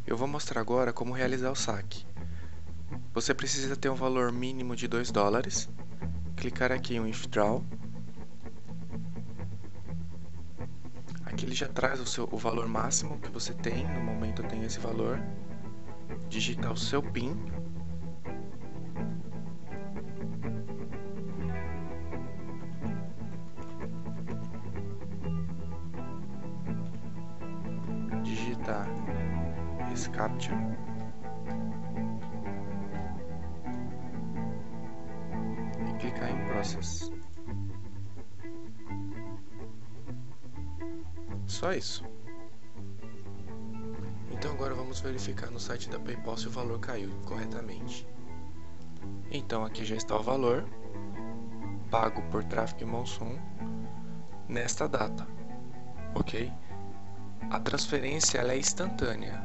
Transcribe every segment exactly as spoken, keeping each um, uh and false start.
Eu vou mostrar agora como realizar o saque. Você precisa ter um valor mínimo de dois dólares, clicar aqui em Withdraw. Aqui ele já traz o, seu, o valor máximo que você tem, no momento eu tenho esse valor. Digita o seu PIN. Digita esse CAPTCHA. E clicar em Process. Só isso. Então agora vamos verificar no site da PayPal se o valor caiu corretamente. Então aqui já está o valor pago por Traffic Monsoon nesta data, ok? A transferência ela é instantânea.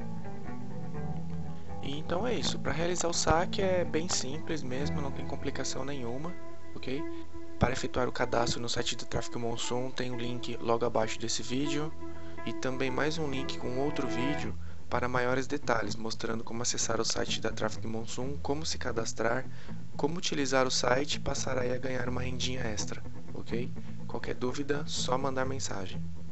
E então é isso. Para realizar o saque é bem simples mesmo, não tem complicação nenhuma, ok? Para efetuar o cadastro no site do Traffic Monsoon tem um link logo abaixo desse vídeo e também mais um link com outro vídeo para maiores detalhes, mostrando como acessar o site da Traffic Monsoon, como se cadastrar, como utilizar o site e passar aí a ganhar uma rendinha extra, ok? Qualquer dúvida, só mandar mensagem.